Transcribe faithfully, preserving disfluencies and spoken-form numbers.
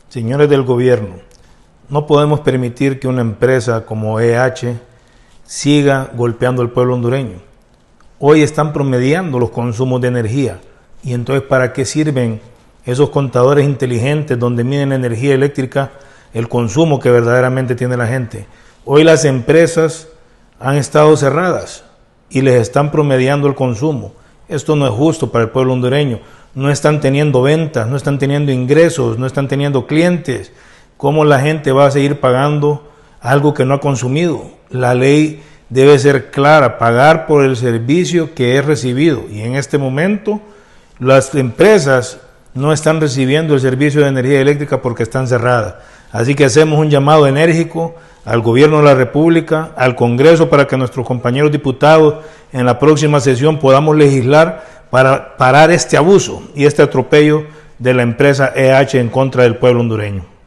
Señores del gobierno, no podemos permitir que una empresa como E H siga golpeando al pueblo hondureño. Hoy están promediando los consumos de energía. Y entonces, ¿para qué sirven esos contadores inteligentes donde miden la energía eléctrica, el consumo que verdaderamente tiene la gente? Hoy las empresas han estado cerradas y les están promediando el consumo. Esto no es justo para el pueblo hondureño. No están teniendo ventas, no están teniendo ingresos, no están teniendo clientes. ¿Cómo la gente va a seguir pagando algo que no ha consumido? La ley debe ser clara, pagar por el servicio que es recibido. Y en este momento las empresas no están recibiendo el servicio de energía eléctrica porque están cerradas. Así que hacemos un llamado enérgico al gobierno de la República, al Congreso, para que nuestros compañeros diputados en la próxima sesión podamos legislar para parar este abuso y este atropello de la empresa E H en contra del pueblo hondureño.